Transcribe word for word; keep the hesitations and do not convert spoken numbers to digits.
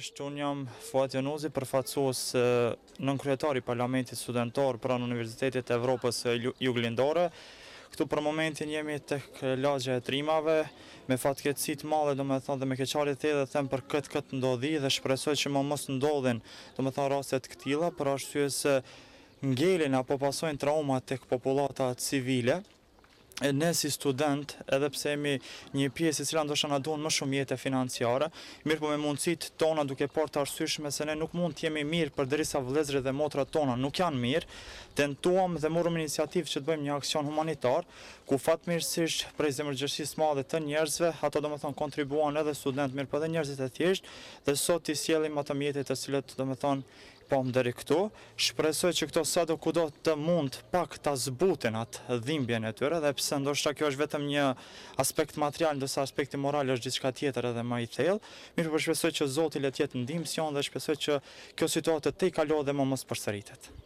Unë jam Fuat Januzi, përfaqësues nënkryetari i Parlamentit Studentar pranë Universitetit të Evropës së Juglindore. Këtu për momentin jemi tek lagja e trimave, me fatkeqësi të madhe domethënë dhe me keqardhje të thellë them për këtë këtë ndodhi dhe shpresoj që më mos ndodhin domethënë raste të këtilla për arsye se ngelin apo pasojnë trauma tek popullata civile. Ne si student, edhe pse jemi një pjesë e cila ndoshta na duan më shumë jetë financiare, mirë po me mundësitë tona duke parë të arsyeshme se ne nuk mund të jemi mirë përderisa vëllezërit dhe motrat tona nuk janë mirë, tentuam dhe morëm iniciativë që të bëjmë një aksion humanitar, ku fatmirësisht prej zemërgjeshtisë madhe të njerëzve, ato domethënë kontribuan edhe student mirë po edhe njerëzit e thjeshtë, dhe sot i sjellim ato mjete të cilët domethënë pam deri këtu. Shpresoj që këto sado kudo të mund pak ta zbutin atë dhimbjen e tyre, dhe pse ndoshta kjo është vetëm një aspekt material, ndërsa aspekti moral është diçka tjetër edhe më i thellë. Mirë po shpresoj që Zoti le të jetë ndihmës jon dhe shpresoj që kjo situatë të tej kalohet dhe më mos përsëritet.